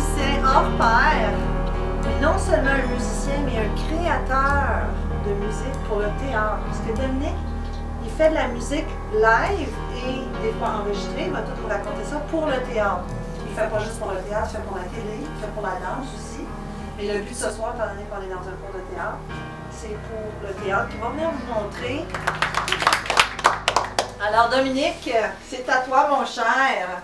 musicien hors pair. Mais non seulement un musicien, mais un créateur de musique pour le théâtre. Parce que Dominique, il fait de la musique live et des fois enregistrée. Il va tout nous raconter ça pour le théâtre. Il ne fait pas juste pour le théâtre, il fait pour la télé, il fait pour la danse aussi. Mais le but ce soir, étant donné qu'on est dans un cours de théâtre, c'est pour le théâtre qui va venir vous montrer. Alors Dominique, c'est à toi mon cher.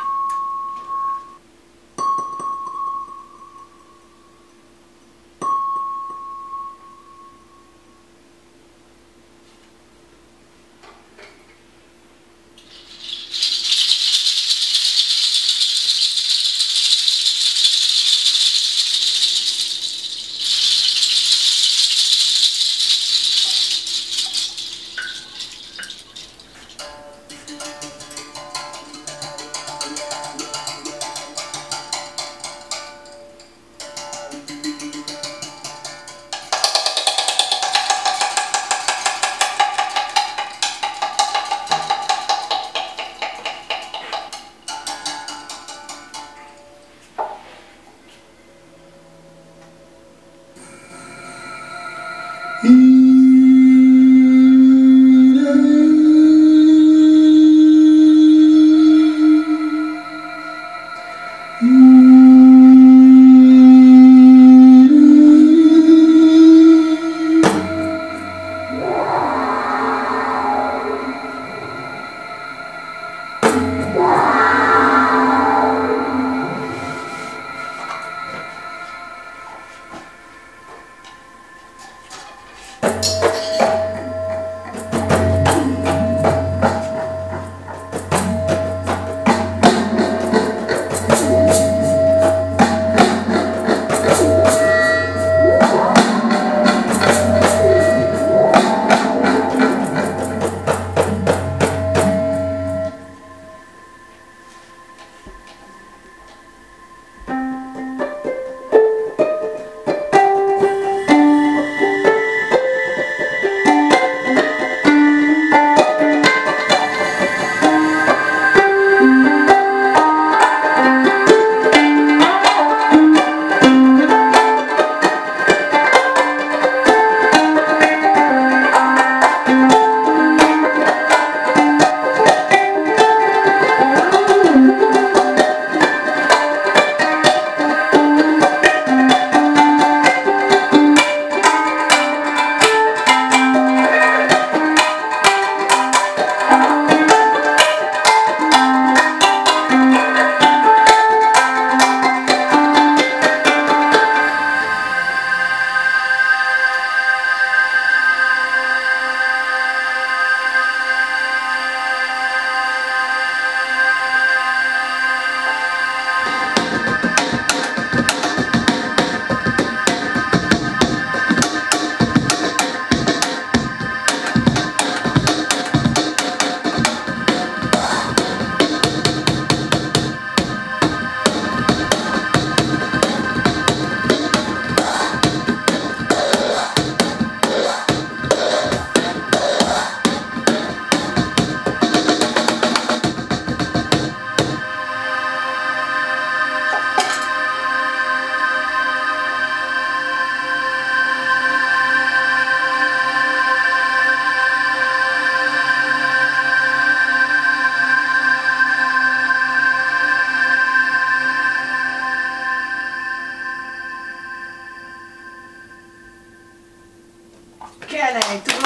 Quelle intro!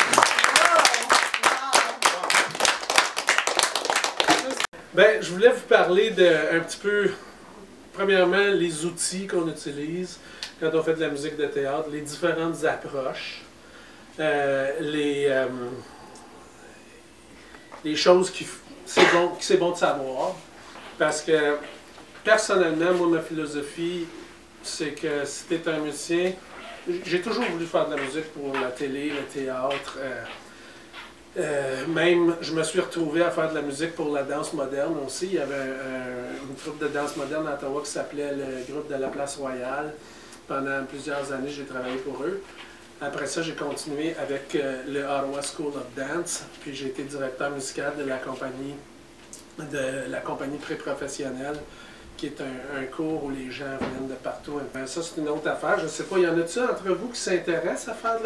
Ben, je voulais vous parler de un petit peu, premièrement, les outils qu'on utilise quand on fait de la musique de théâtre, les différentes approches, les choses qui c'est bon de savoir. Parce que, personnellement, moi, ma philosophie, c'est que si tu es un musicien, j'ai toujours voulu faire de la musique pour la télé, le théâtre. Même, je me suis retrouvé à faire de la musique pour la danse moderne aussi. Il y avait une troupe de danse moderne à Ottawa qui s'appelait le groupe de la Place Royale. Pendant plusieurs années, j'ai travaillé pour eux. Après ça, j'ai continué avec le Ottawa School of Dance. Puis j'ai été directeur musical de la compagnie pré-professionnelle qui est un cours où les gens viennent de partout. Ça, c'est une autre affaire. Je ne sais pas, y en a-t-il entre vous qui s'intéressent à faire de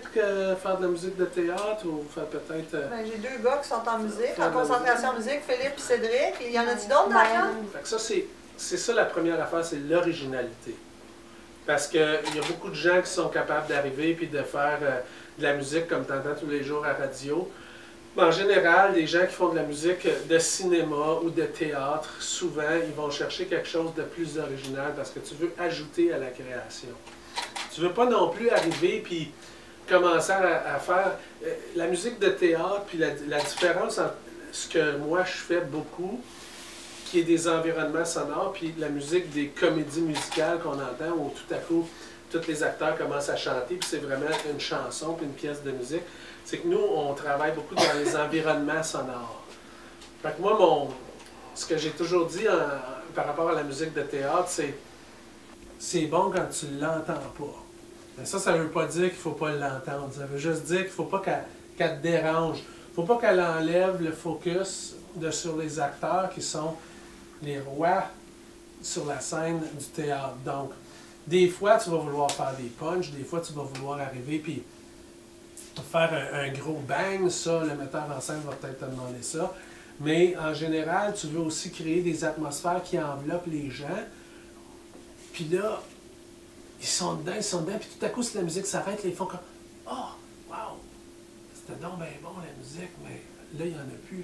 la musique de théâtre ou faire peut-être... Ben, j'ai 2 gars qui sont en musique, en concentration en musique, Philippe et Cédric. Il y en a-t-il d'autres dans la chambre? Fait que ça, c'est ça la première affaire, c'est l'originalité. Parce qu'il y a beaucoup de gens qui sont capables d'arriver et de faire de la musique comme tu entends tous les jours à la radio. Mais en général, les gens qui font de la musique de cinéma ou de théâtre, souvent, ils vont chercher quelque chose de plus original parce que tu veux ajouter à la création. Tu veux pas non plus arriver puis commencer à faire la musique de théâtre, puis la différence entre ce que moi je fais beaucoup, qui est des environnements sonores, puis la musique des comédies musicales qu'on entend, où tout à coup, tous les acteurs commencent à chanter, puis c'est vraiment une chanson, puis une pièce de musique. C'est que nous, on travaille beaucoup dans les environnements sonores. Fait que moi, ce que j'ai toujours dit par rapport à la musique de théâtre, c'est bon quand tu ne l'entends pas. Mais ça ne veut pas dire qu'il ne faut pas l'entendre. Ça veut juste dire qu'il ne faut pas qu'elle te dérange. Il ne faut pas qu'elle enlève le focus sur les acteurs qui sont les rois sur la scène du théâtre. Donc, des fois, tu vas vouloir faire des punchs, des fois, tu vas vouloir arriver puis faire un gros bang. Ça, le metteur en scène va peut-être te demander ça. Mais en général, tu veux aussi créer des atmosphères qui enveloppent les gens. Puis là, ils sont dedans, puis tout à coup, si la musique s'arrête, ils font comme « Oh, wow! C'était donc bien bon la musique, mais là, il n'y en a plus. »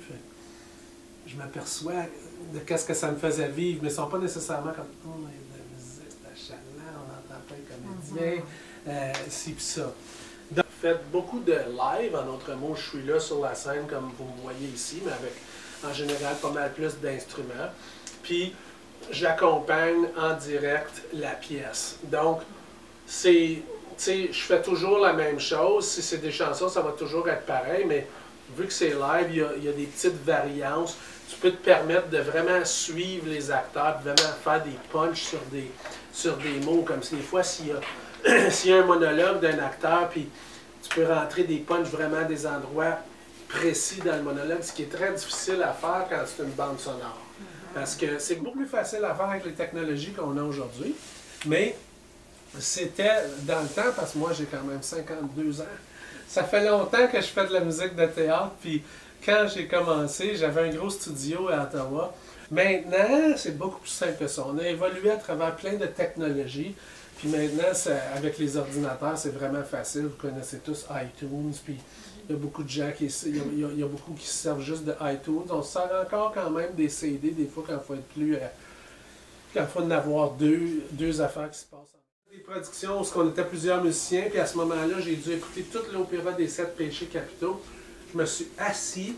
Je m'aperçois de qu'est-ce que ça me faisait vivre, mais ils ne sont pas nécessairement comme « Oh, mais la musique, c'est achalant, on n'entend pas les comédiens, ci pis ça. » Donc, faites beaucoup de live, en d'autres mots, je suis là sur la scène comme vous me voyez ici, mais avec en général pas mal plus d'instruments. Puis, j'accompagne en direct la pièce. Donc, je fais toujours la même chose. Si c'est des chansons, ça va toujours être pareil, mais vu que c'est live, il y a des petites variances. Tu peux te permettre de vraiment suivre les acteurs, de vraiment faire des punchs sur des mots, comme si des fois, s'il y a un monologue d'un acteur, puis tu peux rentrer des punchs vraiment à des endroits précis dans le monologue, ce qui est très difficile à faire quand c'est une bande sonore. Parce que c'est beaucoup plus facile à faire avec les technologies qu'on a aujourd'hui. Mais c'était dans le temps, parce que moi j'ai quand même 52 ans, ça fait longtemps que je fais de la musique de théâtre. Puis quand j'ai commencé, j'avais un gros studio à Ottawa. Maintenant, c'est beaucoup plus simple que ça. On a évolué à travers plein de technologies. Puis maintenant, avec les ordinateurs, c'est vraiment facile. Vous connaissez tous iTunes. Puis il y a beaucoup de gens qui se servent juste de iTunes. On se sert encore quand même des CD, des fois, quand il faut être plus... quand il faut en avoir deux affaires qui se passent. Des productions où on était plusieurs musiciens, puis à ce moment-là, j'ai dû écouter tout l'opéra des 7 péchés capitaux. Je me suis assis,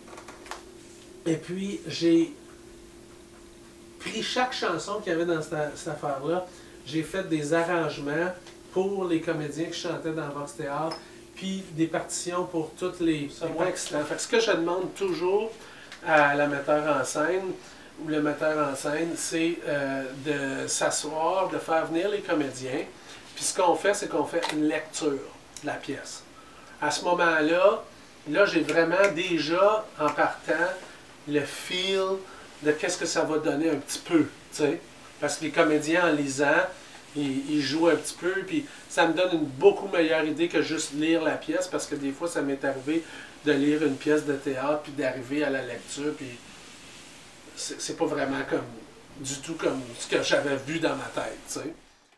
et puis j'ai pris chaque chanson qu'il y avait dans cette affaire-là. J'ai fait des arrangements pour les comédiens qui chantaient dans Vox Théâtre, puis des partitions pour toutes les... Ce que je demande toujours à la metteur en scène, ou le metteur en scène, c'est de s'asseoir, de faire venir les comédiens, puis ce qu'on fait, c'est qu'on fait une lecture de la pièce. À ce moment-là, j'ai vraiment déjà, en partant, le feel de qu'est-ce que ça va donner un petit peu, tu sais. Parce que les comédiens, en lisant, ils jouent un petit peu, puis ça me donne une beaucoup meilleure idée que juste lire la pièce, parce que des fois, ça m'est arrivé de lire une pièce de théâtre, puis d'arriver à la lecture, puis c'est pas vraiment du tout comme ce que j'avais vu dans ma tête, tu sais.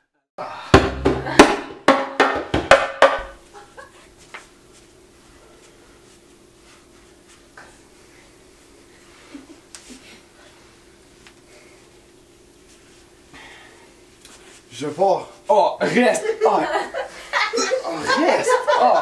Je pars. Oh, reste! Oh, reste! Oh.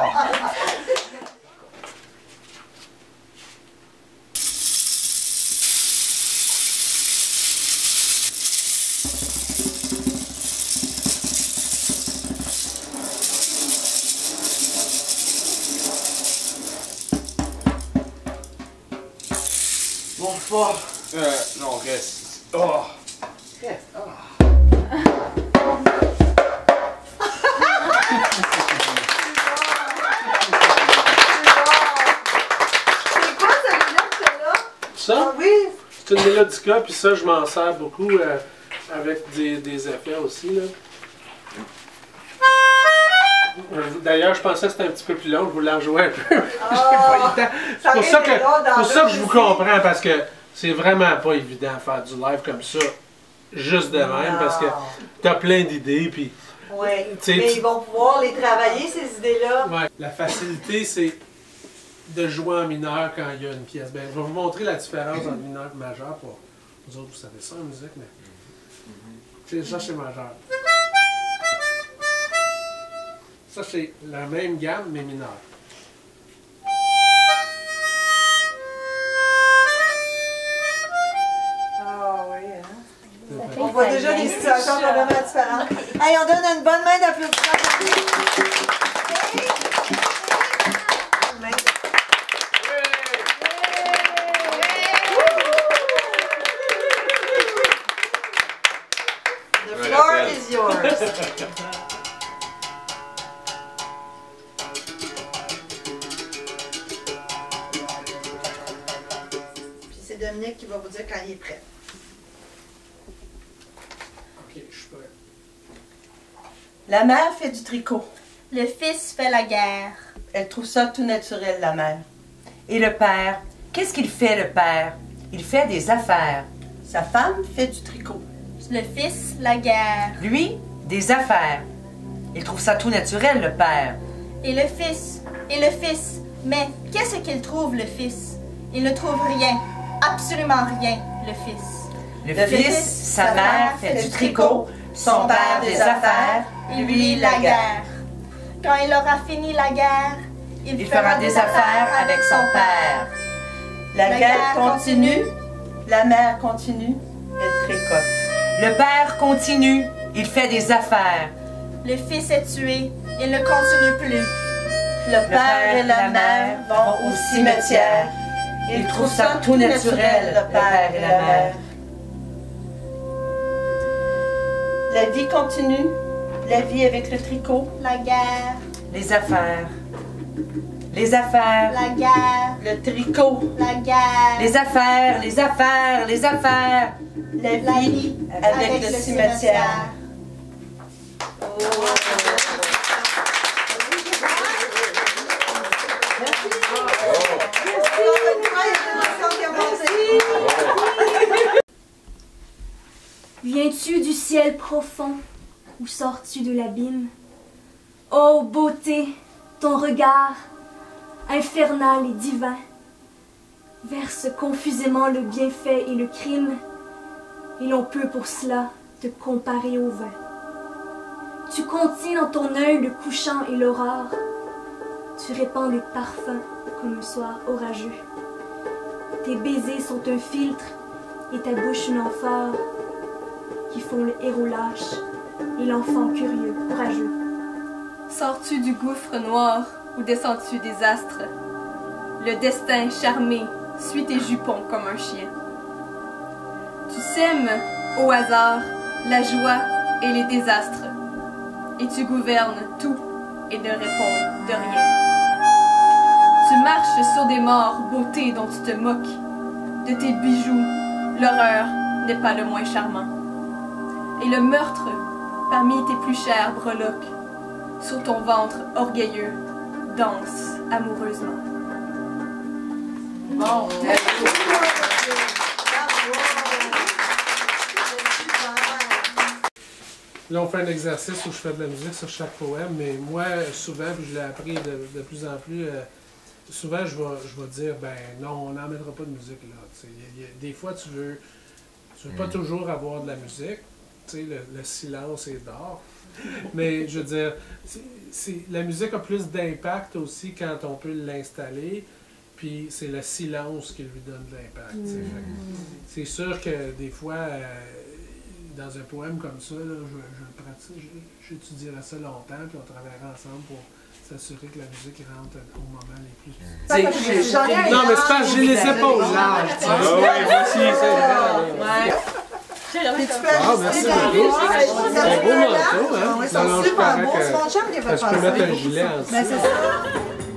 Bon, fort. Non, reste. Oh. Reste. Oh. Ça, c'est une mélodica, puis ça, je m'en sers beaucoup avec des effets aussi, là. D'ailleurs, je pensais que c'était un petit peu plus long, je voulais en jouer un peu. J'ai pas eu le temps. C'est pour ça que je vous comprends, parce que c'est vraiment pas évident de faire du live comme ça, juste de même, parce que t'as plein d'idées, puis... Oui, mais ils vont pouvoir les travailler, ces idées-là. Ouais. La facilité, c'est de jouer en mineur quand il y a une pièce. Ben, je vais vous montrer la différence entre mineur et majeur. Pour vous autres, vous savez ça en musique, mais... Ça, c'est majeur. Ça, c'est la même gamme, mais mineure. Ah oui, hein? On voit déjà des situations vraiment différentes. Hey, on donne une bonne main d'applaudissement. The floor is yours. C'est Dominique qui va vous dire quand il est prêt. Ok, je suis prêt. La mère fait du tricot. Le fils fait la guerre. Elle trouve ça tout naturel, la mère. Et le père, qu'est-ce qu'il fait, le père? Il fait des affaires. Sa femme fait du tricot. Le fils, la guerre. Lui, des affaires. Il trouve ça tout naturel, le père. Et le fils, Mais qu'est-ce qu'il trouve, le fils? Il ne trouve rien, absolument rien, le fils. Le fils, sa mère fait du tricot, son père des affaires, lui la guerre. Quand il aura fini la guerre, il fera des affaires avec son père. La guerre continue, la mère continue, elle tricote. Le père continue, il fait des affaires. Le fils est tué, il ne continue plus. Le père et la mère vont au cimetière. Ils trouvent ça tout naturel, le père et la mère. La vie continue, la vie avec le tricot, La guerre, les affaires. Les affaires, la guerre, le tricot, la guerre. les affaires, les affaires, les affaires. La vie avec le cimetière. Viens-tu du ciel profond ou sors-tu de l'abîme? Ô beauté, ton regard, infernal et divin, verse confusément le bienfait et le crime, et l'on peut pour cela te comparer au vin. Tu contiens dans ton œil le couchant et l'aurore, tu répands les parfums comme un soir orageux. Tes baisers sont un filtre et ta bouche une amphore qui font le héros lâche et l'enfant curieux, courageux. Sors-tu du gouffre noir ou descends-tu des astres? Le destin charmé suit tes jupons comme un chien. Tu sèmes au hasard la joie et les désastres, et tu gouvernes tout et ne réponds de rien. Tu marches sur des morts, beauté dont tu te moques. De tes bijoux, l'horreur n'est pas le moins charmant. Et le meurtre, parmi tes plus chères breloques, sur ton ventre orgueilleux, danse amoureusement. Bon, Là, on fait un exercice où je fais de la musique sur chaque poème, mais moi, souvent, puis je l'ai appris de plus en plus, souvent, je vais dire, ben non, on n'en mettra pas de musique là. Des fois, tu veux pas toujours avoir de la musique. Le silence est d'or. Mais je veux dire, la musique a plus d'impact aussi quand on peut l'installer, puis c'est le silence qui lui donne de l'impact. C'est sûr que des fois, dans un poème comme ça, là, j'étudierai ça longtemps, puis on travaillera ensemble pour s'assurer que la musique rentre au moment les plus... Non, mais c'est pas, j'ai les épaules larges. Oui, moi aussi, c'est vrai. Ah, merci beaucoup. C'est un beau manteau, hein? Ils sont super beaux. C'est mon chum qui a fait Je peux mettre un gilet en dessous. c'est ça.